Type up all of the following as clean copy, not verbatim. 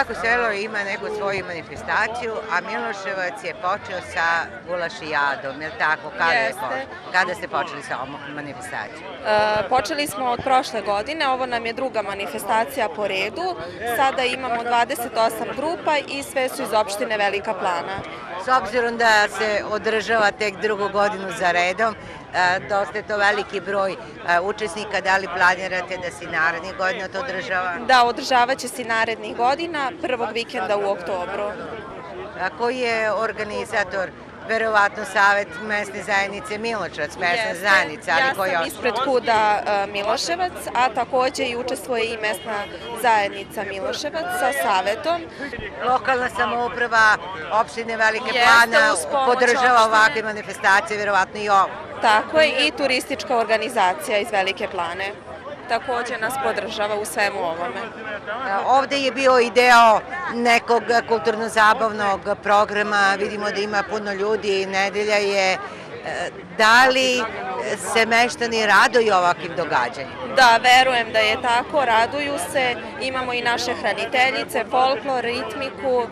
Svako selo ima neku svoju manifestaciju, a Miloševac je počeo sa gulašijadom, je li tako? Kada ste počeli sa ovom manifestacijom? Počeli smo od prošle godine, ovo nam je druga manifestacija po redu. Sada imamo 28 grupa i sve su iz opštine Velika Plana. S obzirom da se održava tek drugu godinu za redom, dosta je to veliki broj učesnika, da li planirate da se narednih godina to održava? Da, održavat će se narednih godina, prvog vikenda u oktobru. A koji je organizator? Verovatno Savet mesne zajednice Miloševac, mesna zajednica. Ja sam ispred KUD-a Miloševac, a takođe i učestvuje i mesna zajednica Miloševac sa savetom. Lokalna samouprava opštine Velike Plana podržava ovakve manifestacije, verovatno i ovo. Tako je, i turistička organizacija iz Velike Plane takođe nas podržava u svemu ovome. Ovde je bio i deo nekog kulturno-zabavnog programa, vidimo da ima puno ljudi, nedelja je. Da li se meštani raduju ovakvim događanjima? Da, verujem da je tako, raduju se, imamo i naše hraniteljice, folklor, ritmiku.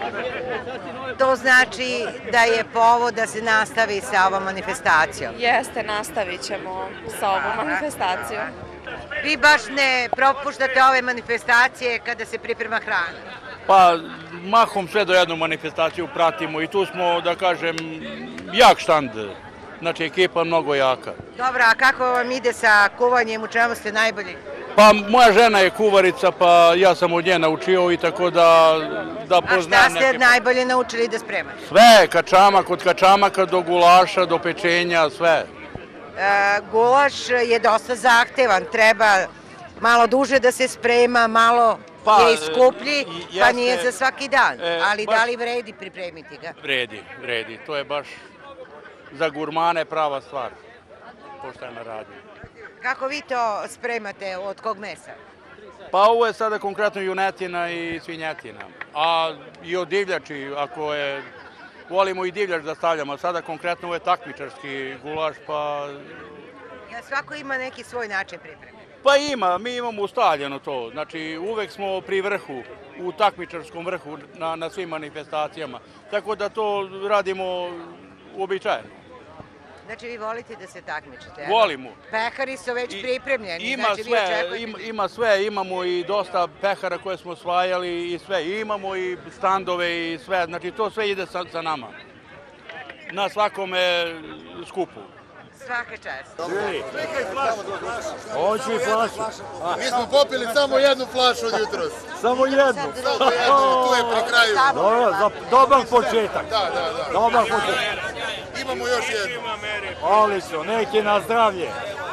To znači da je povod da se nastavi sa ovom manifestacijom? Jeste, nastavit ćemo sa ovom manifestacijom. Vi baš ne propuštate ove manifestacije kada se priprema hrana? Pa, mahom sve do jednu manifestaciju pratimo i tu smo, da kažem, jak štand. Znači, ekipa mnogo jaka. Dobro, a kako vam ide sa kuvanjem, u čemu ste najbolji? Pa, moja žena je kuvarica, pa ja sam od nje naučio i tako da poznajem. A šta ste najbolje naučili da spremate? Sve, kačamak, od kačamaka do gulaša, do pečenja, sve. Gulaš je dosta zahtevan, treba malo duže da se sprema, malo je i skuplji, pa nije za svaki dan. Ali da li vredi pripremiti ga? Vredi. To je baš za gurmane prava stvar, poštena radnja. Kako vi to spremate, od kog mesa? Pa ovo je sada konkretno junetina i svinjetina, a i od divljači, ako je... Volimo i divljač da stavljamo, a sada konkretno ovo je takmičarski gulaš, pa... Svako ima neki svoj način pripreme? Pa ima, mi imamo ustaljeno to. Znači, uvek smo pri vrhu, u takmičarskom vrhu na svim manifestacijama. Tako da to radimo uobičajeno. Znači, vi volite da se takmičite? Volimo. Pehari su već pripremljeni, Ima sve, imamo i dosta pehara koje smo osvajali i sve. Imamo i standove i sve, znači to sve ide sa nama. Na svakome skupu. Svaka čast. Hoću i flašu. Mi smo popili samo jednu flašu od jutros. Samo jednu? Samo jednu, tu je pri kraju. Dobro, dobar početak. Da. Dobar početak. Imamo još jednu. Odlično, neki na zdravlje.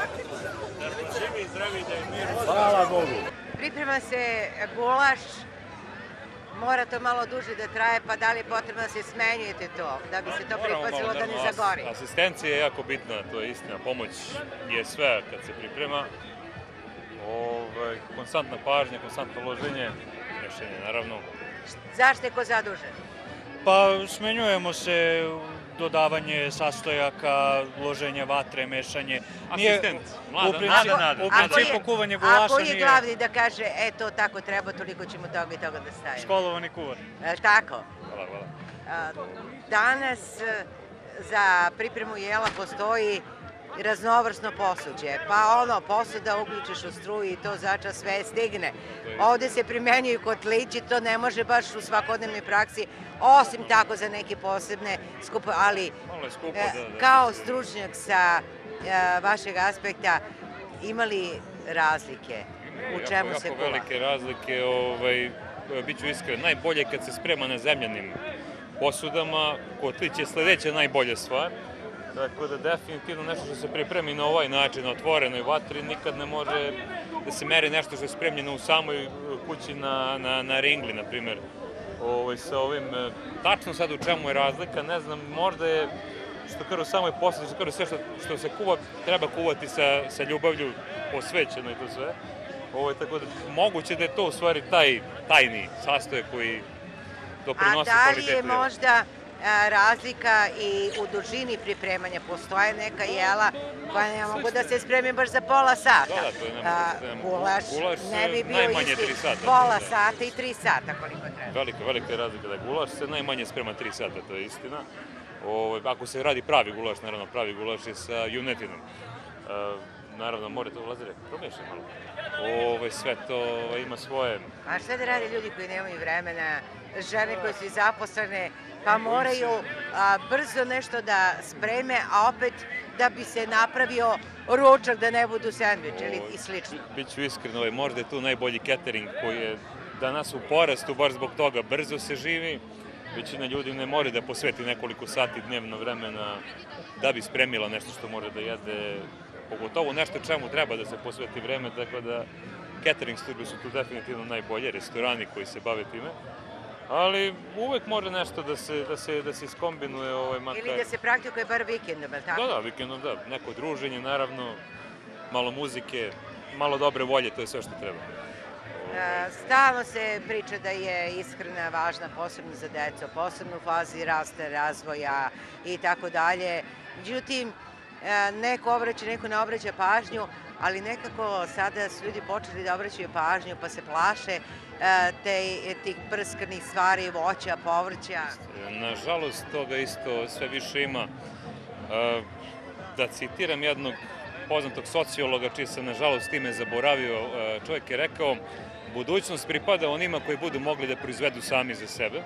Hvala Bogu. Priprema se gulaš, mora to malo duže da traje, pa da li je potrebno da se smenjujete to, da bi se to pripazilo da ne zagori? Asistencija je jako bitna, to je istina. Pomoć je sve kad se priprema. Konstantna pažnja, konstantno loženje, mešanje naravno. Zašto je ko zadužen? Pa smenjujemo se, dodavanje sastojaka, loženje vatre, mešanje. Asistent, U principu kuvanje gulaša nije... A koji je glavni da kaže, to tako treba, toliko ćemo toga i toga da stavimo? Školovani kuvar. Tako? Hvala. Danas za pripremu jela postoji raznovrsno posuđe, pa posuda uključiš u struju i to začas sve stigne. Ovde se primenjuju kotlići, to ne može baš u svakodnevnoj praksi, osim tako za neke posebne skupe, ali kao stručnjak sa vašeg aspekta, ima li razlike? U čemu se kuva? Jako velike razlike, bit ću iskren, najbolje kad se sprema na zemljanim posudama, kotlić je sledeća najbolja stvar. Tako da definitivno nešto što se pripremi na ovaj način, na otvorenoj vatri, nikad ne može da se meri nešto što je spremljeno u samoj kući na ringli, na primjer. Sa ovim, tačno sad u čemu je razlika, ne znam, možda je, što kažu u samoj posudi, što kažu sve što se kuva, treba kuvati sa ljubavlju, posvećeno i to sve. Tako da moguće da je to u stvari taj tajni sastojak koji doprinosi kvalitetu. A da li je možda razlika i u dužini pripremanja? Postoje neka jela koja ne mogu da se spremi baš za pola sata. Da, to je Gulaš ne bi bio isti pola sata i 3 sata koliko velika je razlika da gulaš se najmanje sprema 3 sata, to je istina. Ako se radi pravi gulaš, naravno pravi gulaš je sa junetinom. Naravno, more to Lazare, promiješaj malo. Sve to ima svoje... A šta da rade ljudi koji nemaju vremena, žene koje su zaposlene, pa moraju brzo nešto da spreme, a opet da bi se napravio ručak, da ne budu sendvič ili i slično. Biću iskren, možda je tu najbolji catering koji je danas u porastu, baš zbog toga brzo se živi. Većina ljudi ne može da posveti nekoliko sati dnevno vremena da bi spremila nešto što može da jede, pogotovo nešto čemu treba da se posveti vreme, tako da catering službe su tu definitivno najbolje, restorani koji se bave time. Ali uvek može nešto da se iskombinuje. Ili da se praktikuje bar vikendom, je li tako? Da, vikendom, da. Neko druženje, naravno, malo muzike, malo dobre volje, to je sve što treba. Stalno se priča da je ishrana važna, posebno za decu, posebno u fazi rasta, razvoja i tako dalje. Međutim, neko obraća, neko ne obraća pažnju, ali nekako sada su ljudi počeli da obraćaju pažnju, pa se plaše tih prskanih stvari, voća, povrća. Nažalost, toga isto sve više ima. Da citiram jednog poznatog sociologa, čiji sam nažalost time zaboravio, čovjek je rekao: budućnost pripada onima koji budu mogli da proizvedu sami za sebe.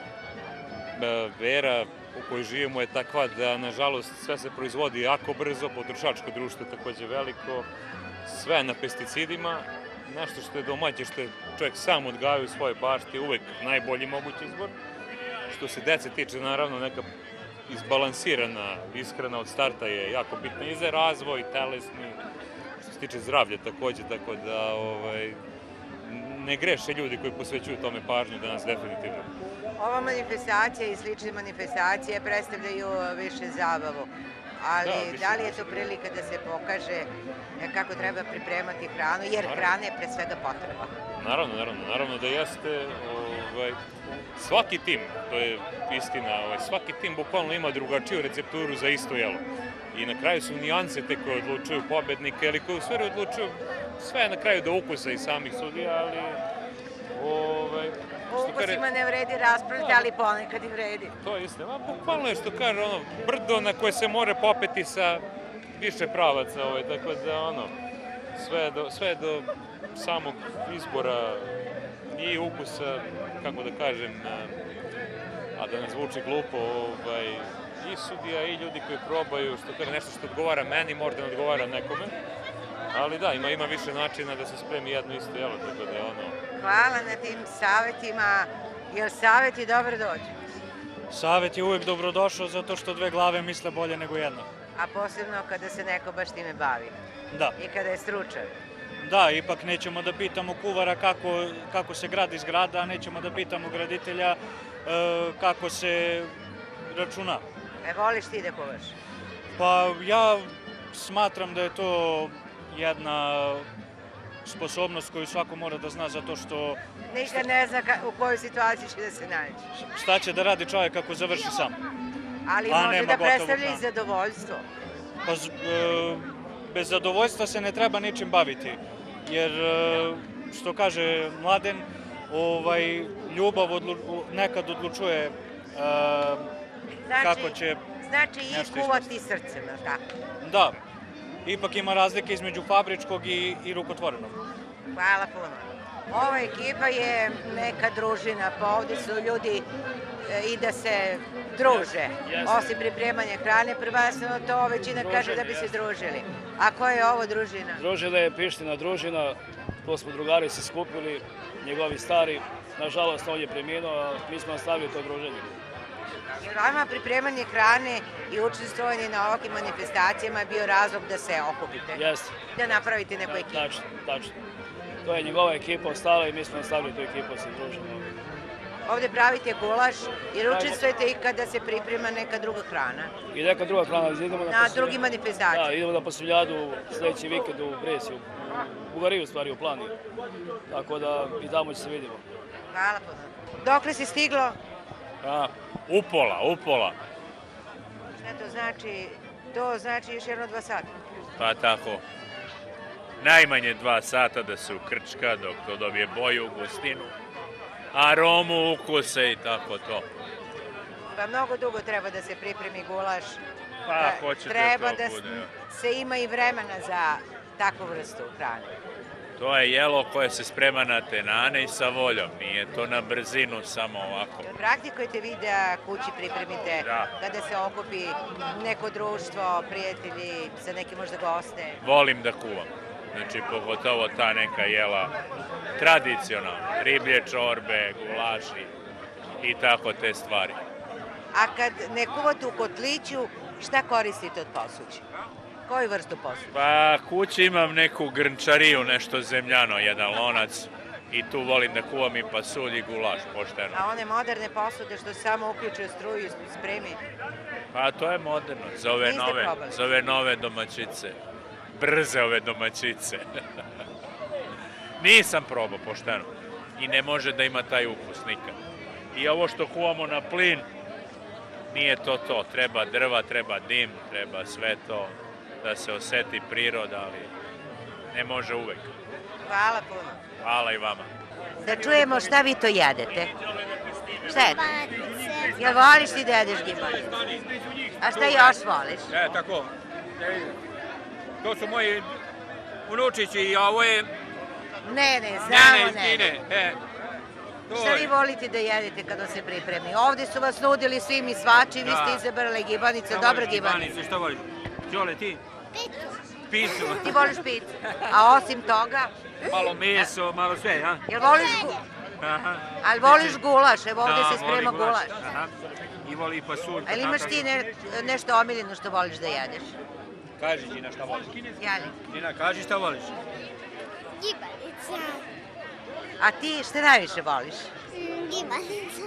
Vera u kojoj živimo je takva da, nažalost, sve se proizvodi jako brzo, potrošačko društvo je takođe veliko, sve na pesticidima, nešto što je domaće, što je čovjek sam odgajao u svojoj bašti, uvek najbolji mogući izbor. Što se dece tiče, naravno, neka izbalansirana ishrana od starta je jako bitna i za razvoj, telesni, što se tiče zdravlja takođe, tako da ne greše ljudi koji posvećuju tome pažnju danas definitivno. Ova manifestacija i slične manifestacije predstavljaju više zabavu, ali da li je to prilika da se pokaže kako treba pripremati hranu, jer hrana je pre svega potreba? Naravno da jeste. Svaki tim, to je istina, svaki tim bukvalno ima drugačiju recepturu za isto jelo. I na kraju su nijanse te koje odlučuju pobednike, ili koje u stvari odlučuju sve na kraju do ukusa i samih sudija, ali... O ukusima ne vredi raspravljati, ali ponekad i vredi. To je istina. Bukvalno je što kaže, brdo na koje se more popeti sa više pravaca, tako da, sve do samog izbora i ukusa, kako da kažem, a da ne zvuči glupo, i sudija i ljudi koji probaju, što kaže nešto što odgovara meni, možda ne odgovara nekome. Ali da, ima više načina da se spremi jedno isto jelo, tako da je Hvala na tim savjetima, jer savjet i dobro dođe? Savjet je uvek dobrodošao zato što dve glave misle bolje nego jedna. A posebno kada se neko baš time bavi? Da. I kada je stručan? Da, ipak nećemo da pitamo kuvara kako se gradi zgrada, a nećemo da pitamo graditelja kako se računa. Voliš ti da kuvaš? Pa ja smatram da je to jedna sposobnost koju svako mora da zna, zato što... Nikad ne zna u kojoj situaciji će da se nađe. Šta će da radi čovjek ako završi sam? Ali može da predstavlja i zadovoljstvo. Pa bez zadovoljstva se ne treba ničim baviti, jer što kaže Mladen, ljubav nekad odlučuje kako će... Znači i kuvati srcem, tako? Da. Ipak ima razlike između fabričkog i rukotvorenog. Hvala puno. Ova ekipa je neka družina, pa ovdje su ljudi i da se druže. Osim pripremanja hrane, prvenstveno to većina kaže da bi se družili. A koja je ovo družina? Družina je Piština družina, to smo drugari se skupili, njegovi stari. Nažalost, on je preminuo, a mi smo nastavili to druženje. Vama pripremanje hrane i učestvovanje na ovakvim manifestacijama je bio razlog da se okupite? Jeste. Da napravite neku ekipu? Tačno. To je njegova ekipa ostala i mi smo nastavili tu ekipu da se družimo. Ovde pravite gulaš jer učestvujete i kada se priprema neka druga hrana? I neka druga hrana. Na drugim manifestacijama? Da, idemo na Posuljadu sljedeći vikend u Bresi, u Bugariji u stvari, u Plani. Tako da i tamo će se vidimo. Hvala puno. Dokle si stiglo? Upola. Šta to znači? To znači još jedno 2 sata? Pa tako. Najmanje 2 sata da se ukrčka dok to dobije boju, gustinu. aromu, ukuse i tako to. Pa mnogo dugo treba da se pripremi gulaš. Pa, hoćete Treba to da bude. se ima i vremena za takvu vrstu hrane. To je jelo koje se sprema na tenane i sa voljom, nije to na brzinu samo ovako. Praktikujete vi da kući pripremite Da. kada se okupi neko društvo, prijatelji, za neke možda goste? Volim da kuvam, znači pogotovo ta neka jela tradicionalna, riblje čorbe, gulaši i tako te stvari. A kad ne kuvate u kotliću, šta koristite od posuđa? Koju vrstu posuđa? Pa kući imam neku grnčariju, nešto zemljano, jedan lonac i tu volim da kuvam i pasulj i gulaš, pošteno. A one moderne posude što samo uključuju struju i spremi? Pa to je moderno, Niste probali? za ove nove domaćice, brze ove domaćice. Nisam probao, pošteno, i ne može da ima taj ukus nikad. I ovo što kuvamo na plin, nije to, treba drva, treba dim, treba sve to, da se oseti priroda, ali ne može uvek. Hvala puno. Hvala i vama. Da čujemo šta vi to jedete. Šta je to? Jel voliš ti da jedeš gibanice? A šta još voliš? Tako. To su moji unučići, a ovo je... Ne, znamo ne. Šta vi volite da jedete kada se pripremi? Ovde su vas nudili svi mi svači, vi ste izabrali gibanice, dobra gibanica. Šta voliš? Ćole, ti? Picu. Ti voliš picu? A osim toga? Malo meso, malo sve, a? Jel voliš Ali voliš gulaš, evo ovde se sprema gulaš. I voli pasulj. Ali imaš ti nešto omiljeno što voliš da jedeš? Kaži, Đina, šta voliš? Jeli? Đina, kaži šta voliš? Gibanica. A ti šta najviše voliš? Gibanica.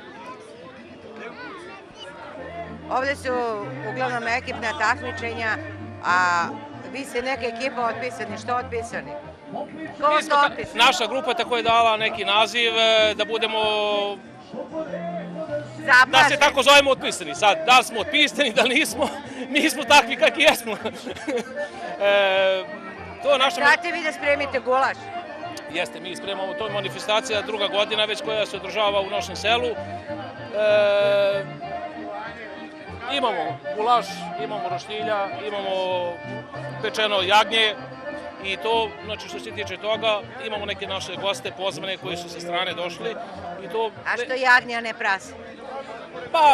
Ovde su uglavnom ekipna takmičenja, a vi ste neka ekipa otpisani. Što otpisani? Ko ste otpisani? Naša grupa tako je dala neki naziv da budemo... Da se tako zovemo otpisani. Sad, da li smo otpisani, da li nismo, mi smo takvi kakvi jesmo. Znate vi da spremite gulaš? Jeste, mi spremamo, to je manifestacija druga godina već koja se održava u našem selu. Imamo gulaš, imamo roštilja, imamo pečeno jagnje i to, znači što se tiče toga, imamo neke naše goste pozvane koji su sa strane došli i to... A što jagnje, a ne prase? Pa,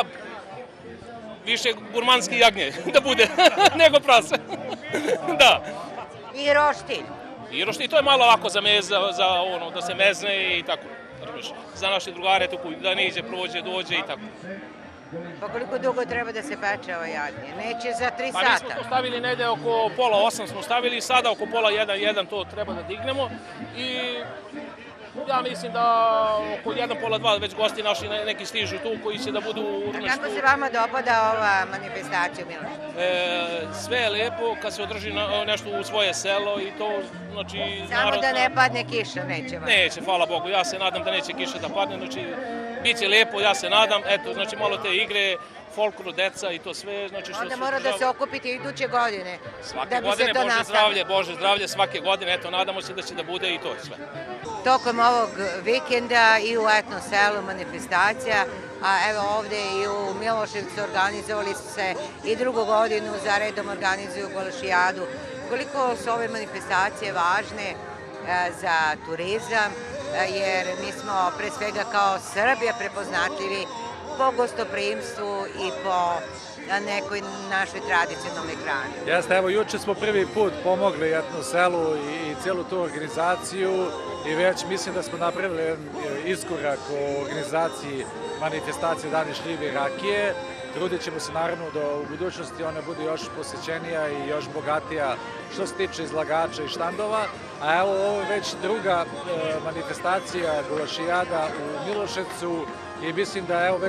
više gurmanski jagnje da bude nego prase, da. I roštilj? I roštilj, to je malo ovako za ono, da se mezne i tako, za naše drugare, da ne iđe, prođe, dođe i tako. Pa koliko dugo treba da se peče ovo jagnje? Neće za 3 sata? Pa mi smo to stavili negde oko pola 8 smo stavili, sada oko pola 1 to treba da dignemo i ja mislim da oko 1, pola 2 već gosti naši neki stižu tu koji će da budu... A kako se vama dopada ova manifestacija, Miloš? Sve je lepo kad se održi nešto u svoje selo i to, znači... Samo da ne padne kiša, neće vam? Neće, hvala Bogu, ja se nadam da neće kiša da padne, znači bit će lepo, ja se nadam, eto, znači malo te igre, folklor, deca i to sve, znači što... Onda mora da se okupite iduće godine, da bi se to nastavilo. Bože zdravlje, svake godine, eto, nadamo se da će da bude i to sve. Tokom ovog vikenda i u etno selu manifestacija, a evo ovde i u Miloševcu organizovali su se i drugu godinu za redom organizuju gulašijadu. Koliko su ove manifestacije važne za turizam, jer mi smo pre svega kao Srbija prepoznatljivi po gostoprimstvu i po nekoj našoj tradicionalnoj hrani. Jeste, evo juče smo prvi put pomogli etno selu i cijelu tu organizaciju i već mislim da smo napravili jedan iskorak u organizaciji manifestacije Dani šljive i rakije. Trudit ćemo se naravno da u budućnosti ona bude još posećenija i još bogatija što se tiče izlagača i štandova. A evo ovo je već druga manifestacija gulašijada u Miloševcu i mislim da evo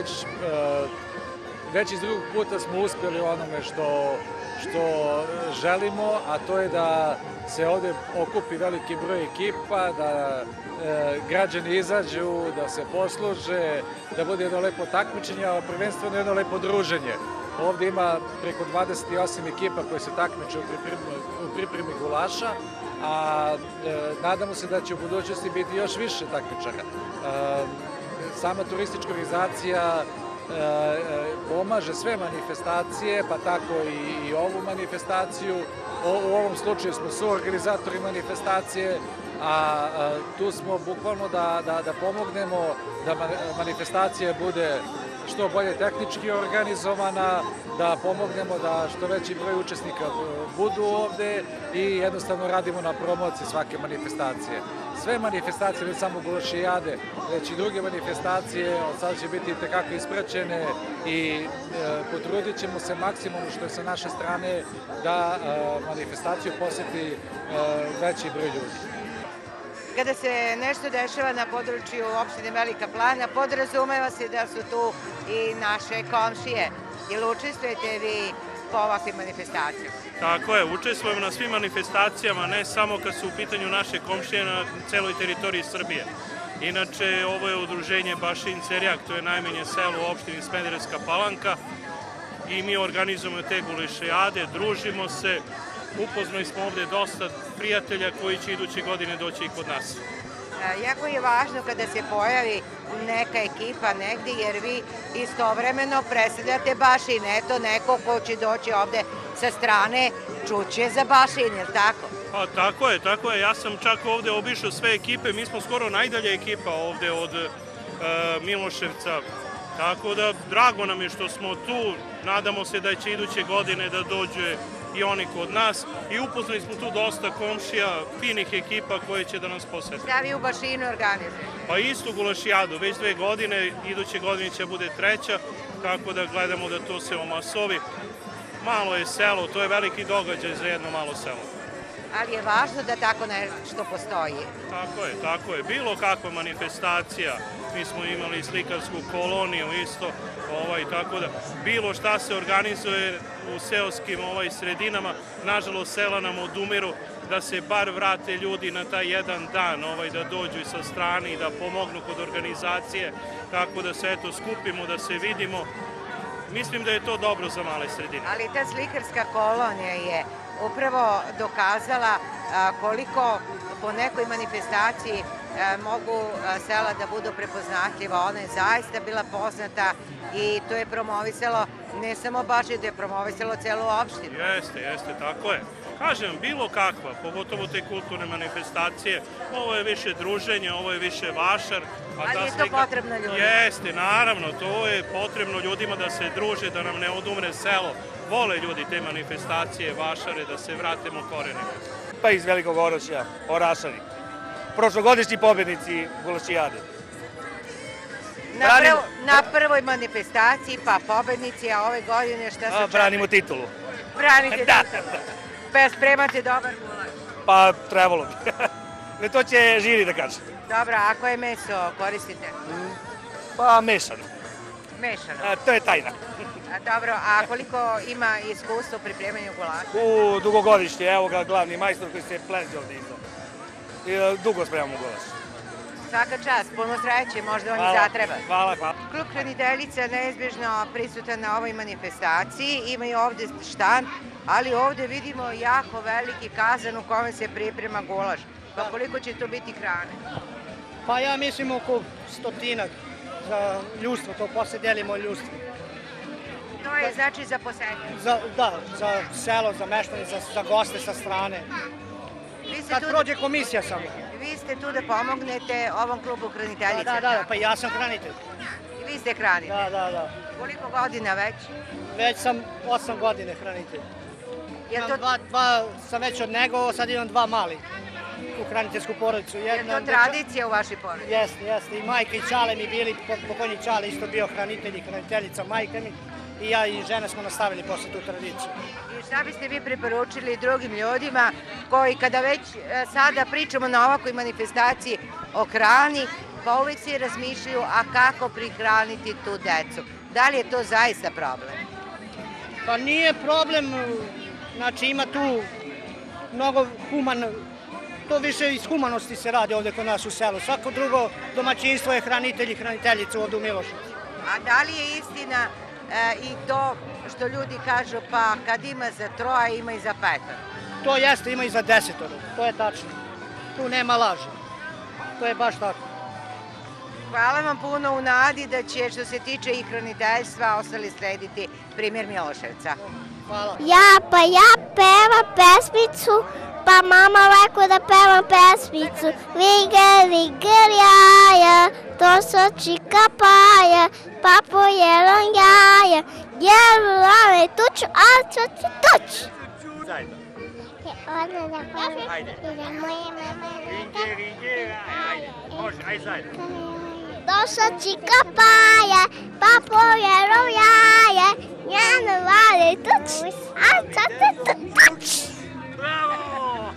već iz drugog puta smo uspjeli onome što želimo, a to je da se ovde okupi veliki broj ekipa, da građani izađu, da se posluže, da bude jedno lepo takmičenje, a prvenstveno jedno lepo druženje. Ovde ima preko 28 ekipa koje se takmiče u pripremi gulaša, a nadamo se da će u budućnosti biti još više takmičara. sama turistička organizacija pomaže sve manifestacije, pa tako i ovu manifestaciju. U ovom slučaju smo suorganizatori manifestacije, a tu smo bukvalno da pomognemo da manifestacija bude što bolje tehnički organizovana, da pomognemo da što veći broj učesnika budu ovde i jednostavno radimo na promociji svake manifestacije. Sve manifestacije, ne samo Gulašijade, već i druge manifestacije, od sada će biti tekako ispraćene i potrudit ćemo se maksimum što je sa naše strane da manifestaciju poseti veći broj ljudi. Kada se nešto dešava na području opštine Velika Plana, podrazumeva se da su tu i naše komšije. Ili učestvujete vi po ovakvim manifestacijama? Tako je, učestvujemo na svim manifestacijama, ne samo kad su u pitanju naše komšije na celoj teritoriji Srbije. Inače, ovo je udruženje Bašin Cerjak, to je najmanje selo u opštini Smederevska Palanka i mi organizujemo te Gulašijade, družimo se. Upoznali smo ovde dosta prijatelja koji će iduće godine doći i kod nas. Jako je važno kada se pojavi neka ekipa negdje, jer vi istovremeno predstavljate Bašin. Eto, neko ko će doći ovde sa strane čuće za Bašin, je li tako? Pa tako je. Ja sam čak ovde obišao sve ekipe. Mi smo skoro najdalja ekipa ovde od Miloševca. Tako da, drago nam je što smo tu. Nadamo se da će iduće godine da dođe i oni kod nas i upoznali smo tu dosta komšija, finih ekipa koje će da nas posete. Šta vi u Bašinu organizujete? Pa istu Gulašijadu, već 2 godine, iduće godine će bude 3, tako da gledamo da to se omasovi. Malo je selo, to je veliki događaj za jedno malo selo. Ali je važno da tako nešto postoji. Tako je. Bilo kakva manifestacija, mi smo imali slikarsku koloniju isto, tako da bilo šta se organizuje u seoskim sredinama, nažalost sela nam odumiru, da se bar vrate ljudi na taj jedan dan, da dođu sa strane i da pomognu kod organizacije, tako da se skupimo, da se vidimo. Mislim da je to dobro za male sredine. Ali ta slikarska kolonija je upravo dokazala koliko po nekoj manifestaciji mogu sela da budu prepoznatljiva. Ona je zaista bila poznata i to je promovisalo ne samo Bašin, to je promovisalo celu opštinu. Jeste, tako je. Kažem, bilo kakva, pogotovo te kulturne manifestacije, ovo je više druženje, ovo je više vašar. Ali je to potrebno ljudima? Jeste, naravno, to je potrebno ljudima da se druže, da nam ne odumre selo. Vole ljudi te manifestacije, vašare, da se vratimo korenima. Pa iz Velikog Orašja, Orašani. Prošlogodišnji pobednici Gulašijade. Na prvoj manifestaciji, pa pobednici, a ove godine šta se očekuje? Branimo titulu. Branite titulu. Pa spremate dobar gulaš? Pa trebalo bi. To će žiri da kaže. Dobro, a koje meso koristite? Pa mešano. Mešano? To je tajna. Dobro, a koliko ima iskustva u pripremanju gulaša? Dugogodišnje, evo ga glavni majstor koji se plenđe ovdje izdao. Dugo spremamo gulaš. Svaka čast, puno sreće, možda vam i zatreba. Hvala. Klub Hraniteljica neizbježno prisutan na ovoj manifestaciji, imaju ovde štand, ali ovde vidimo jako veliki kazan u kome se priprema gulaš. Pa koliko će to biti hrane? Pa ja mislim oko 100-ak za ljudstvo, to posle delimo ljudstvo. To je znači za posetitelje? Da, za selo, za meštane, za goste sa strane. Kad prođe komisija samo. Vi ste tu da pomognete ovom klubu Hraniteljica? Da, pa ja sam hranitelj. I vi ste hranitelj? Da. Koliko godina već? Već sam 8 godine hranitelj. Sam već od nego, sad imam 2 mali u hraniteljsku porodicu. Je to tradicija u vašoj porodici? Jeste. I majka i Čale mi bili, pokojni Čale isto bio hranitelj i hraniteljica majka mi. I ja i žena smo nastavili posle tu tradiciju. I šta biste vi preporučili drugim ljudima koji kada već sada pričamo na ovakvoj manifestaciji o hrani, pa uvijek svi razmišljaju a kako prihraniti tu decu? Da li je to zaista problem? Pa nije problem, znači ima tu mnogo to više iz humanosti se radi ovde kod nas u selu. Svako drugo domaćinstvo je hranitelj i hraniteljica ovde u Miloševcu. A da li je istina i to što ljudi kažu pa kad ima za 3, ima i za 5? To jeste, ima i za 10, to je tačno. Tu nema laži. To je baš tako. Hvala vam puno u nadi da će, što se tiče i hraniteljstva, ostali slediti primjer Miloševca. Hvala. Ja pevam pesmicu, pa mama rekla da pevam pesmicu. Liger, jaja, to sa čika paja, pa pojelo jaja, jelo lale tuču, a čuči tuč. Zajedno. Odmah da hvala. Ajde. Moje mama je Rinđe, ajde. Može, ajde zajedno. to sa čika paja, pa pojelo jaja, jelo lale tuč, a čuči tuč. Bravo!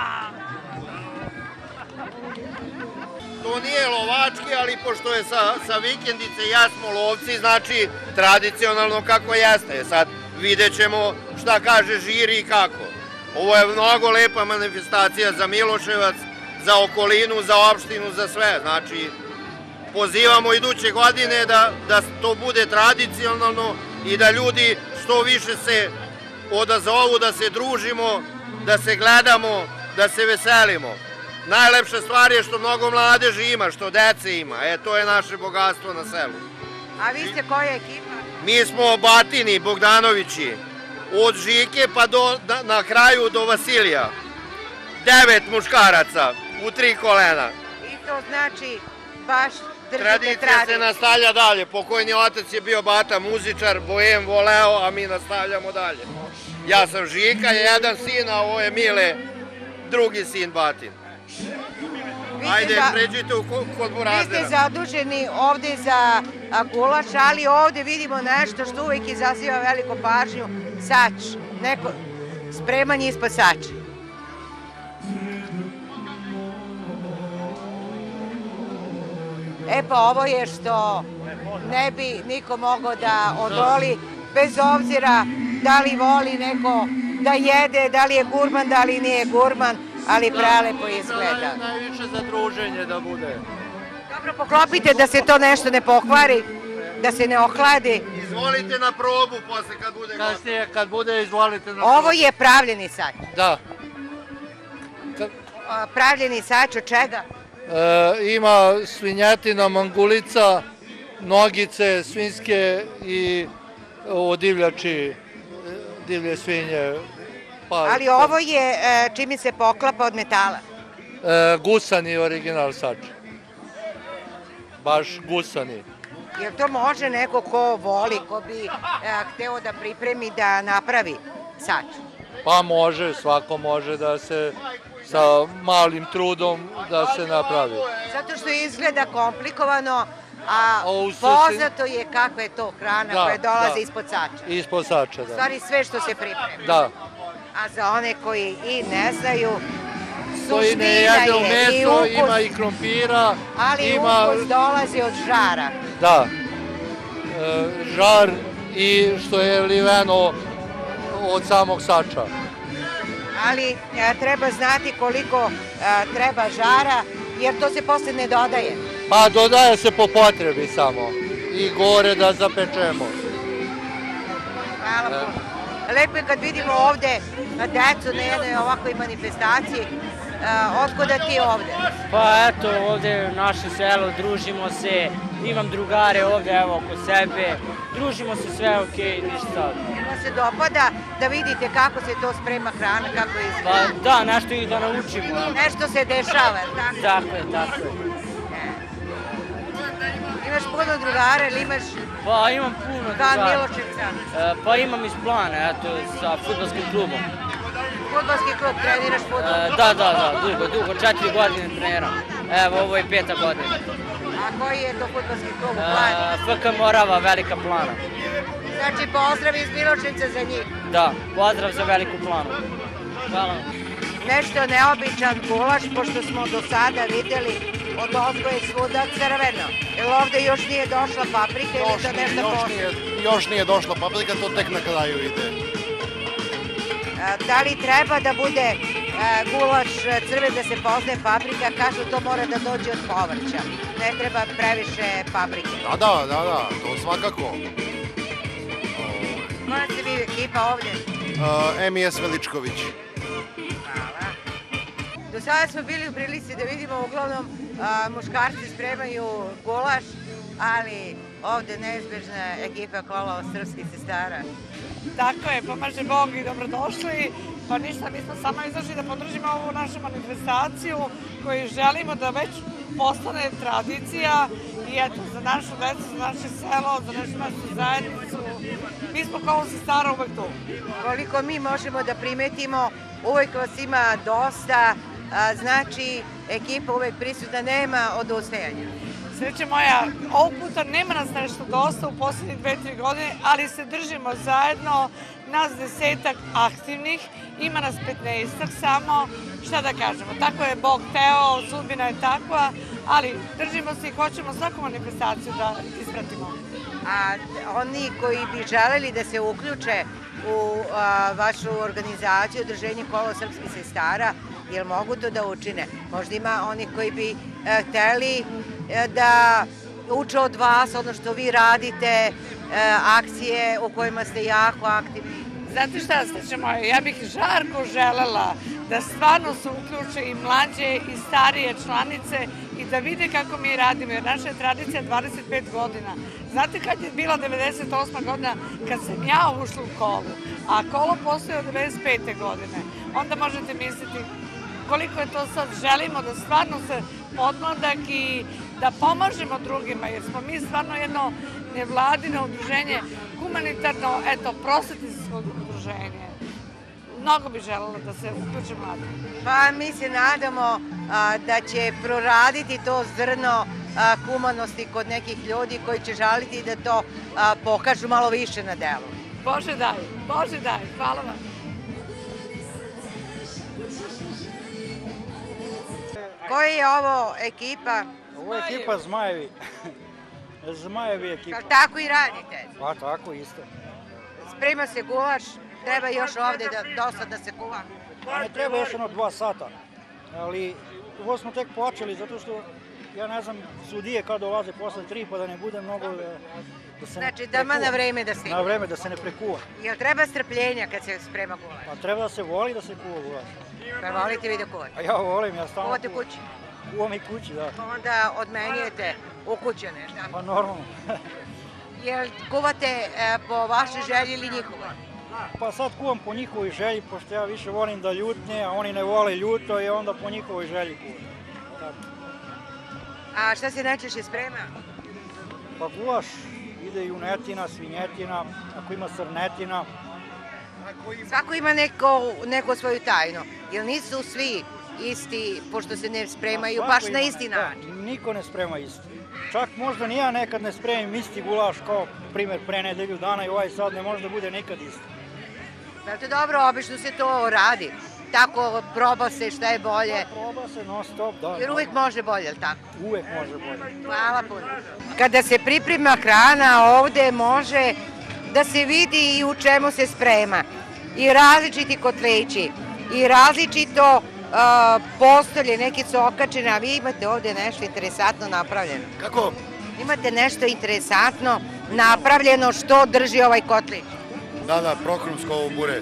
To nije lovački, ali pošto je sa vikendice, ja smo lovci, znači tradicionalno kako jeste. Sad vidjet ćemo šta kaže žiri i kako. Ovo je mnogo lepa manifestacija za Miloševac, za okolinu, za opštinu, za sve. Znači, pozivamo iduće godine da to bude tradicionalno i da ljudi što više se odazovu, da se družimo, da se gledamo, da se veselimo. Najlepša stvar je što mnogo mladeži ima, što dece ima. To je naše bogatstvo na selu. A vi ste koja ekipa? Mi smo Batini, Bogdanovići. Od Žike pa na kraju do Vasilija. 9 muškaraca u 3 kolena. I to znači baš držite Tradicija se nastavlja dalje. Pokojni otac je bio Bata muzičar, bojem voleo, a mi nastavljamo dalje. Ja sam Žika, jedan sin, a ovo je Mile, drugi sin Batin. Ajde, pređite kod Burazera. Vi ste zaduženi ovde za gulaš, ali ovde vidimo nešto što uvek izaziva veliku pažnju, sač, neko spremanje ispod sača. Pa ovo je što ne bi niko mogao da odoli, bez obzira da li voli neko da jede, da li je gurman, da li nije gurman, ali prelepo izgleda. Najviše za druženje da bude. Dobro, poklopite da se to nešto ne pokvari, da se ne ohladi. Izvolite na probu posle kad bude gotovo. Kasnije kad bude izvolite na probu. Ovo je pravljeni sač. Da. Pravljeni sač od čega? Ima svinjetina, mangulica, nogice svinjske i divljači, divlje svinje. Ali ovo je čime se poklapa od metala? Gusani original sač. Baš gusani. Jer to može neko ko voli, ko bi hteo da pripremi da napravi sač? Pa može, svako može da se sa malim trudom da se napravi. Zato što izgleda komplikovano, a poznato je kakva je to hrana koja dolaze ispod sača. Ispod sača, da. U stvari sve što se pripremi. Da. A za one koji i ne znaju, koji ne jedu meso, ima i krompira. Ali ukus dolazi od žara. Da. Žar i što je liveno od samog sača. Ali treba znati koliko treba žara, jer to se posle ne dodaje. Pa dodaje se po potrebi samo i gore da zapečemo. Hvala puno. Lepo je kad vidimo ovde decu na jednoj ovakvoj manifestaciji. Otkuda ti ovde? Pa eto, ovde u našem selu družimo se, imam drugare ovde, evo, oko sebe, družimo se, sve okej, ništa. Ima se dopada da vidite kako se to sprema hrana, kako izgleda? Pa da, nešto i da naučimo. Nešto se dešava, tako? Tako je, tako je. Imaš puno drugara ili imaš... Pa imam puno drugara. Da, Miloševca? Pa imam iz Plana, eto, sa fudbalskim klubom. Fudbalski klub, treniraš fudbal? Da, dugo, 4 godine treniram. Evo, ovo je 5. godina. A koji je to fudbalski klub u Plani? FK Morava, Velika Plana. Znači, pozdrav iz Miloševca za njih? Da, pozdrav za Veliku Planu. Hvala. Nešto neobičan gulaš, pošto smo do sada videli od ozgo je svuda crveno. Jel ovde još nije došla paprika ili to nešto postoje? Još nije došla paprika, to tek na kraju ide. Da li treba da bude gulaš crven da se poznaje paprika? Kažu to mora da dođe od povrća. Ne treba previše paprike. Da, to svakako. Koja ste vi ekipa ovde? MIS Veličković. Do sada smo bili u prilici da vidimo uglavnom muškarci spremaju gulaš, ali ovde neizbežna ekipa kola srpskih sestara. Tako je, pomaže Bog i dobrodošli. Pa ništa, mi smo samo izašli da podržimo ovu našu manifestaciju koju želimo da već postane tradicija i eto, za našu decu, za naše selo, za našu zajednicu. Mi smo kola sestara uvek tu. Koliko mi možemo da primetimo, uvek vas ima dosta, znači ekipa uvek prisutna, nema odustajanja. Sreće moja, ovog puta nema nas nešto dosta u poslednjih 2-3 godine, ali se držimo zajedno, nas 10-ak aktivnih, ima nas 15-ak samo, šta da kažemo, tako je Bog teo, sudbina je takva, ali držimo se i hoćemo svaku manifestaciju da ispratimo. A oni koji bi želeli da se uključe u vašu organizaciju, Udruženje kola srpskih sestara, jel mogu to da učine? Možda ima onih koji bi hteli da uče od vas, ono što vi radite, akcije u kojima ste jako aktivni. Znate šta, sreće moje, ja bih žarko želela da stvarno se uključe i mlađe i starije članice i da vide kako mi radimo, jer naša je tradicija 25 godina. Znate kad je bila 98. godina kad sam ja ušla u kolu, a kolo postoje od 95. godine, onda možete misliti koliko je to sad, želimo da stvarno se podmladak i da pomažemo drugima, jer smo mi stvarno jedno nevladino udruženje, humanitarno, eto, prosvetničko udruženje. Mnogo bi želela da se uključe mladi. Pa mi se nadamo da će proraditi to zrno humanosti kod nekih ljudi koji će žaliti da to pokažu malo više na delu. Bože daj, hvala vam. Koja je ovo ekipa? Ovo je ekipa Zmajevi. Zmajevi ekipa. Tako i radite? Pa tako isto. Sprema se gulaš, treba još ovde dosta da se kuva? Ne treba još jedno 2 sata, ali ovo smo tek počeli zato što, ja ne znam, sudije kad dolaze posle 3 pa da ne bude mnogo da se ne Znači da na vreme da stigne? Na vreme da se ne prekuva. Jel treba strpljenja kad se sprema gulaš? Pa treba da se voli da se kuva gulaš. Pa volite vi da kuvate? A ja volim, ja stalno kuvate kući? Kuvam i kući, da. Pa onda odmenjujete u kuće nešto? Pa normalno. Jel kuvate po vašoj želji ili njihovoj? Pa sad kuvam po njihovoj želji, pošto ja više volim da ljutne, a oni ne vole ljuto i onda po njihovoj želji kuvam. A šta se najčešće sprema? Pa gulaš, ide junetina, svinjetina, ako ima srnetina. Svako ima neku svoju tajnu, jer nisu svi isti, pošto se ne spremaju baš na isti način. Niko ne sprema isti. Čak možda ni ja nekad ne spremim isti gulaš kao, primjer, pre nedelju dana i ovaj sad ne može da bude nikad isti. Zato dobro, obično se to radi. Tako proba se šta je bolje. Proba se non stop, da. Jer uvek može bolje, ali tako? Uvek može bolje. Hvala puno. Kada se priprema hrana, ovde može da se vidi i u čemu se sprema. I različiti kotleći, i različito postolje, neki su okačene, a vi imate ovde nešto interesantno napravljeno. Kako? Imate nešto interesantno napravljeno što drži ovaj kotlić. Da, prokrumsko ovo bure.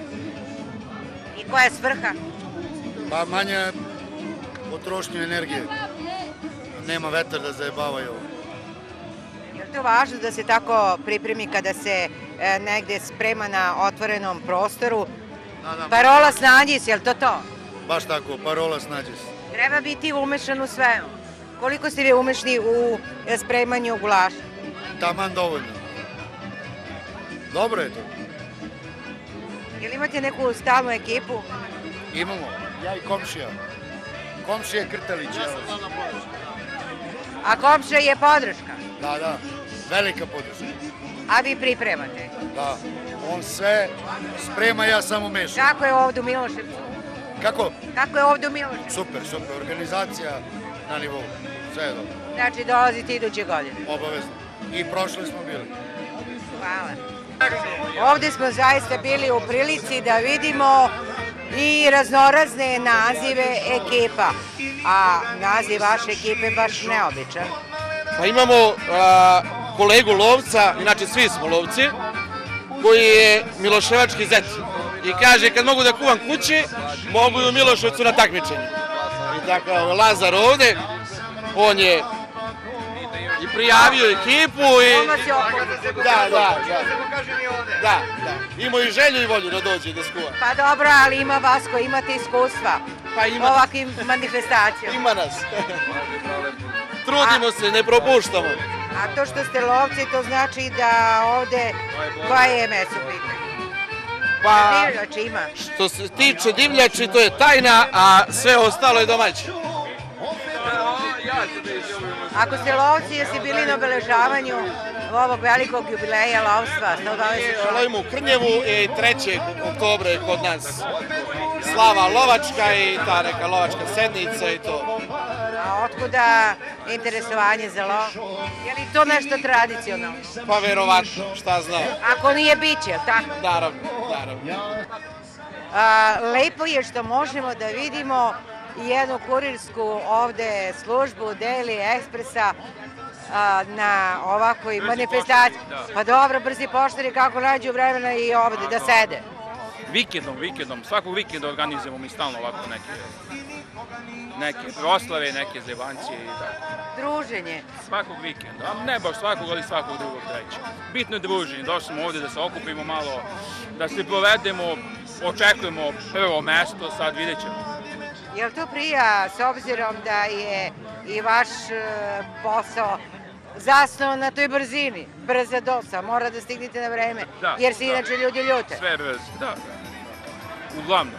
I koja je svrha? Pa manje potrošnju energije. Nema vetar da zajebavaju ovo. Je li to važno da se tako pripremi kada se negde sprema na otvorenom prostoru? Parola snađi se, je li to to? Baš tako, parola snađi se. Treba biti umešan u sve. Koliko ste vi umešni u spremanju gulaša? Taman dovoljno. Dobro je to. Jel imate neku stalnu ekipu? Imamo, ja i komšija. Komšija Krtalić. A komšija je podrška? Da, velika podrška. A vi pripremate? Da, on sve sprema, ja samo mešam. Kako je ovdje u Miloševcu? Kako? Kako je ovdje u Miloševcu? Super, organizacija na nivou, sve je dobro. Znači dolazite iduće godine? Obavezno. I prošle smo bili. Hvala. Ovdje smo zaista bili u prilici da vidimo i raznorazne nazive ekipa, a naziv vaše ekipe baš neobičan. Pa imamo kolegu lovca, inače svi smo lovci, koji je Miloševački zet. i kaže kad mogu da kuvam kući, mogu i u Miloševcu na takmičenju. I tako Lazar ovde, on je i prijavio ekipu i... Da, imao i želju i volju da dođe da skuva. Pa dobro, ali ima vas koji imate iskustva u ovakvim manifestacijama. Ima nas. Trudimo se, ne propuštamo. A to što ste lovci, to znači da ovde koje je meso pitanje? Pa, divljači ima. Što se tiče divljači, to je tajna, a sve ostalo je domaće. Ako ste lovci, jeste bili na obeležavanju ovog velikog jubileja lovstva? Lovimo u Krnjevu i 3. oktobra je kod nas slava lovačka i ta neka lovačka sednica i to. A otkuda interesovanje za lov? Je li to nešto tradicionalno? Pa verovatno, šta znam. Ako nije biće, tako? Naravno. Lepo je što možemo da vidimo jednu kurirsku ovde službu Daily Expressa na ovakvoj manifestaciji. Pa dobro, brzi poštari kako nađu vremena i ovde da sede. Vikendom, svakog vikenda organizujemo mi stalno ovako neke proslave, neke zebancije i tako. Druženje? Svakog vikenda, ne baš svakog, ali svakog drugog trećeg. Bitno je druženje, došli smo ovde da se okupimo malo, da se provedemo, očekujemo prvo mesto, sad vidjet ćemo. Jel to prija, s obzirom da je i vaš posao zasnovan na toj brzini, brza dosta, mora da stignete na vreme, jer se inače ljudi ljute? Sve brzo, da. Uglavnom.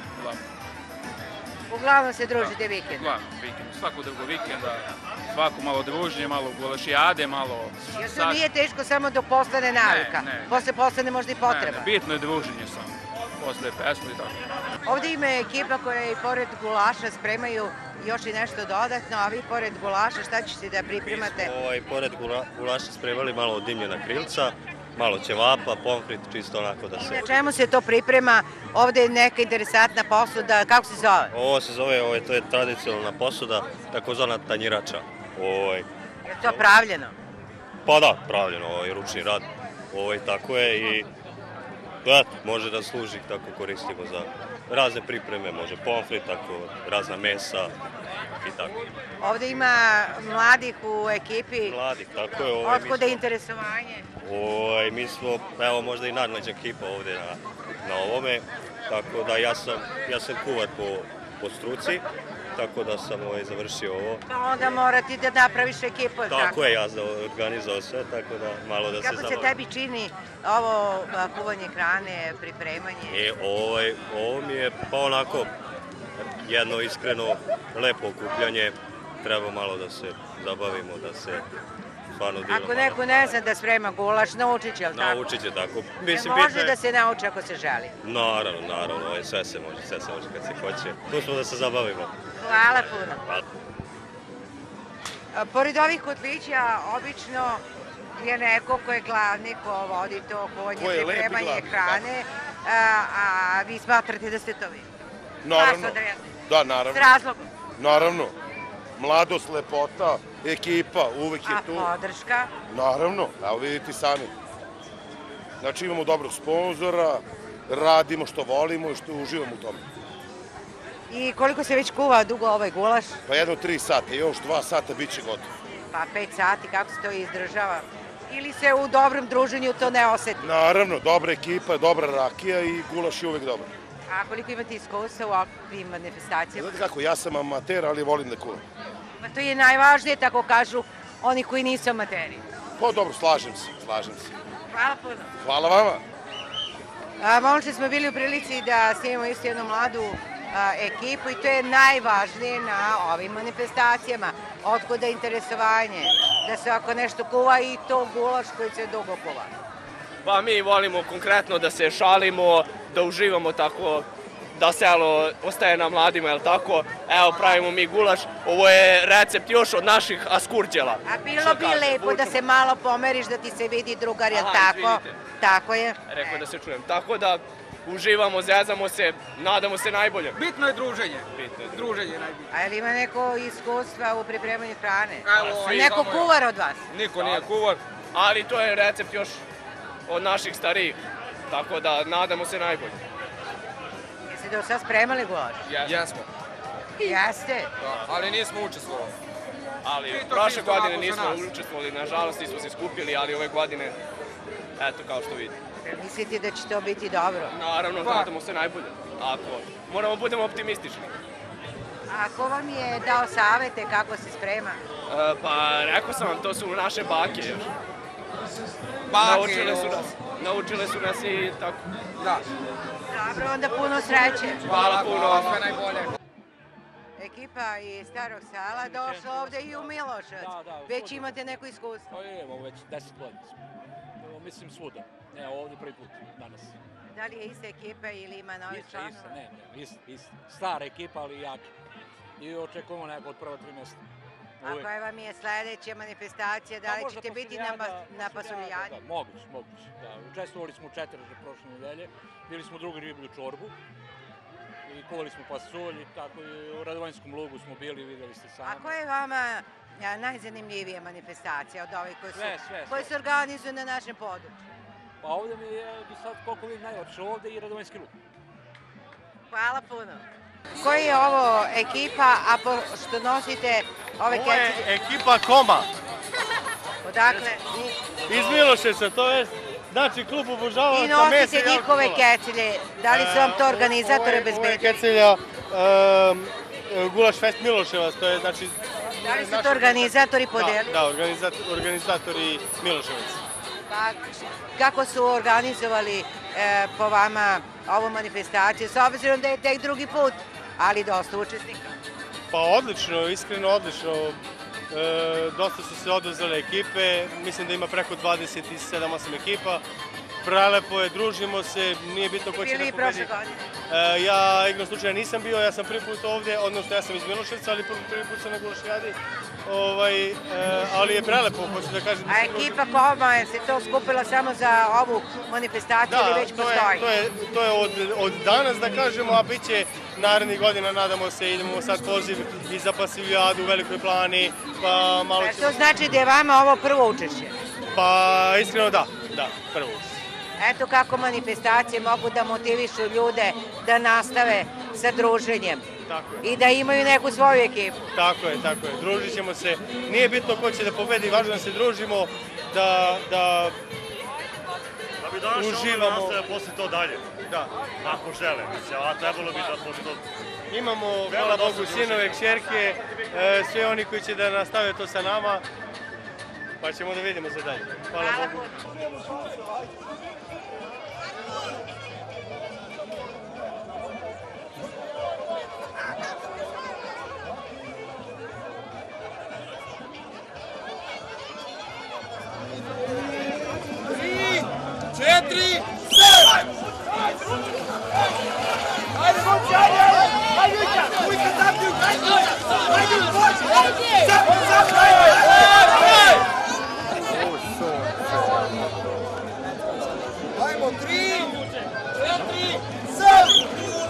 Uglavnom se družite vikend? Uglavnom, vikend. Svako drugo vikenda, svako malo druženje, malo gulašijade, malo... Jer to nije teško samo dok postane navika, posle postane možda i potreba? Ne, bitno je druženje samo, posle pesmu i tako. Ovde ima ekipa koja i pored gulaša spremaju još i nešto dodatno, a vi pored gulaša šta ćete da pripremate? Mi smo pored gulaša spremali malo dimljena krilca, malo ćevapa, pomfrit, čisto onako da se... Na čemu se to priprema? Ovde je neka interesantna posuda, kako se zove? Ovo se zove, to je tradicionalna posuda, takozvana tanjirača. Je to pravljeno? Pa da, pravljeno, ručni rad, tako je i može da služi, tako koristimo za razne pripreme, može pomfrit, tako razna mesa i tako. Ovde ima mladih u ekipi. Mladih, tako je. Otkuda je interesovanje? Mi smo, evo možda i najmlađa ekipa ovde na ovome, tako da ja sam kuvar po struci, tako da sam završio ovo. Pa onda morati da napraviš ekipu, tako? Tako je, ja sam organizao sve, tako da malo da se zabavim. Kako se tebi čini ovo kuvanje hrane, pripremanje? Ovo mi je pa onako jedno iskreno lepo okupljanje, treba malo da se zabavimo, da se stvarno divno. Ako neko ne zna da sprema gulaš, naučit će, je li tako? Naučit će, tako. Može da se nauči ako se želi? Naravno, sve se može kad se hoće. Tu smo da se zabavimo. Hvala puno. Pored ovih kotlića, obično je neko ko je glavni, ko vodi to kuvanje, pripremanje hrane, a vi smatrate da ste to vi? Naravno, da, naravno. S razlogom? Naravno. Mladost, lepota, ekipa, uvek je tu. A podrška? Naravno, evo vidite sami. Znači imamo dobrog sponzora, radimo što volimo i što uživamo u tome. I koliko se već kuva dugo ovaj gulaš? Pa jedno 3 sata, još 2 sata bit će gotovo. Pa 5 sati, kako se to izdržava? Ili se u dobrom druženju to ne oseti? Naravno, dobra ekipa, dobra rakija i gulaš je uvek dobar. A koliko imate iskustva u ovakvim manifestacijama? Znate kako, ja sam amater, ali volim da kuvam. Pa to je najvažnije, tako kažu oni koji nisu amateri. Pa dobro, slažem se. Hvala puno. Hvala vama. Malo što smo bili u prilici da snimamo isto jednu mladu ekipu i to je najvažnije na ovim manifestacijama. Otkuda interesovanje, da se ako nešto kuva i to gulaš koji se dugo kuva. Pa mi volimo konkretno da se šalimo, da uživamo tako, da selo ostaje na mladima, jel tako? Evo, pravimo mi gulaš, ovo je recept još od naših askurđela. A bilo bi lepo da se malo pomeriš, da ti se vidi drugar, jel tako? Tako je. Rekao da se čujem. Tako da uživamo, zezamo se, nadamo se najbolje. Bitno je druženje. Druženje je najbitnije. A je li ima neko iskustva u pripremanju hrane? Neko kuvar od vas? Niko nije kuvar, ali to je recept još od naših starijih. Tako da nadamo se najbolje. do sad spremali gulaš? Jesmo. Jeste? Ali nismo učestvovali. Ali prošle godine nismo učestvovali, nažalost nismo se skupili, ali ove godine, eto kao što vidite. Mislite da će to biti dobro? Naravno, nadamo se najbolje. Moramo budemo optimistični. A ko vam je dao savete kako se sprema? Pa rekao sam vam, to su naše bake još. Naučile su nas i tako. Da. Dobro, onda puno sreće. Hvala puno. Sve najbolje. Ekipa iz Starog Sela došla ovde i u Milošac. Već imate neko iskustvo? Pa evo, već 10 godina smo. Mislim svuda. Ne, ovde prvi put danas. Da li je ista ekipa ili ima novi članova? Ista. Stara ekipa, ali jaka. I očekujemo neko od prva 3 mjesta. A koja vam je sledeća manifestacija? Da li ćete biti na pasuljadi? Moguće. Učestvovali smo u 4 prošle nedelje. Bili smo drugi riblju čorbu. I kuvali smo pasulj, tako i u Radovanjskom lugu smo bili, videli ste sami. A koja je vama najzanimljivija manifestacija od ovih koje se organizuju na našem području? Pa ovdje mi je do sad koliko vidim najlepše ovdje i Radovanjski lug. Hvala puno. Koji je ovo ekipa, a što nosite ove kecilje? Ovo je ekipa Koma. Odakle? Iz Miloševca, to je znači klub obožavaoca mesa i nosite njihove kecilje. Da li su vam to organizatori obezbedili? Ovo je kecilja Gulaš Fest Miloševac, to je znači... Da li su to organizatori podelili? Da, organizatori Miloševac. Pa kako su organizovali po vama ovu manifestaciju, s obzirom da je tek drugi put, ali dosta učesnika? Pa odlično, iskreno odlično. Dosta su se oduzele ekipe, mislim da ima preko 27-8 ekipa. Prelepo je, družimo se, nije bitno ko će da pobedi. Ja igrom slučaja nisam bio, ja sam prvi put ovdje, odnosno ja sam iz Miloševca, ali prvi put sam na Gulašijadi. Ali je prelepo, hoću da kažem. A ekipa Koma je se to skupila samo za ovu manifestaciju ili već postoji? To je od danas da kažemo, a bit će narednih godina, nadamo se, idemo sad poziv i za Pasilijadu u Velikoj Plani. To znači da je vama ovo prvo učešće? Pa iskreno da, prvo učešće. Eto kako manifestacije mogu da motivišu ljude da nastave sa druženjem i da imaju neku svoju ekipu. Tako je, družit ćemo se. Nije bitno ko će da pobedi, važno da se družimo, da bi danas uživamo. Nastave posle to dalje. Da. Ako žele, a trebalo bi da posle to... Imamo, hvala Bogu, sinove, kćerke, sve oni koji će da nastave to sa nama, pa ćemo da vidimo za dalje. Hvala Bogu. Četiri, ajde, momci, ajde! Ajde, ujka, zapiju! Ajde, pođi! Zapiju, ajde! Ajmo, 3, 4, 7!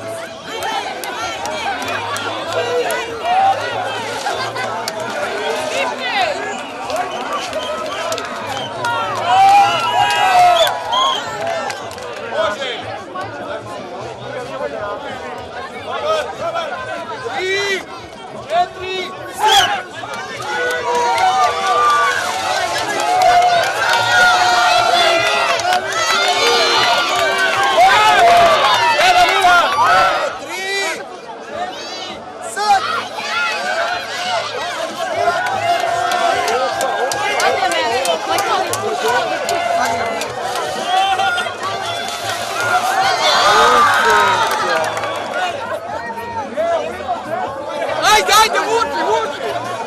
Ajde, vuči!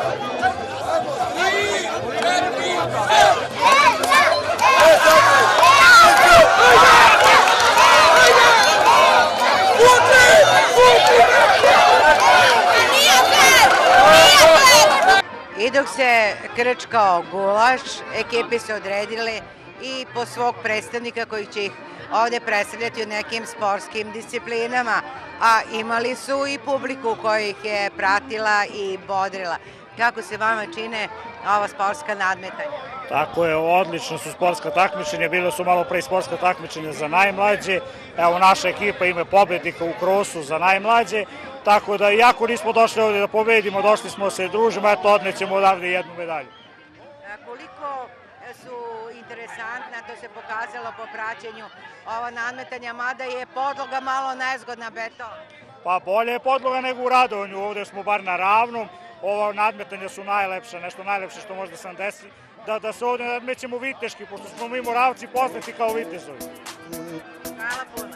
I dok se krčkao gulaš, ekipe su odredile i po svog predstavnika koji će ih ovde predstavljati u nekim sportskim disciplinama, a imali su i publiku koja ih je pratila i bodrila. kako se vama čine ova sportska nadmetanja? Tako je, odlično su sportska takmičenja, bile su malo pre sportska takmičenja za najmlađe, evo naša ekipa ima pobednika u krosu za najmlađe, tako da iako nismo došli ovdje da pobedimo, došli smo se družimo, eto odnećemo odavde jednu medalju. Koliko su interesantna, to se pokazalo po praćenju ova nadmetanja, mada je podloga malo nezgodna, beton? Pa bolje je podloga nego u Radovanju, ovdje smo bar na ravnom, ova nadmetanja su najlepša, nešto najlepše što može da sam desi, da se ovdje nadmećemo viteški, pošto smo mi Moravci poznati kao vitezovi. Hvala puno.